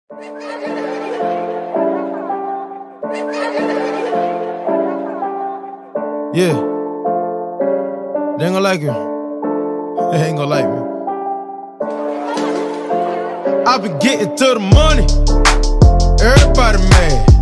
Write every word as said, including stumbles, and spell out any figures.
Yeah. They ain't gonna like you. They ain't gonna like me. I been getting to the money. Everybody mad.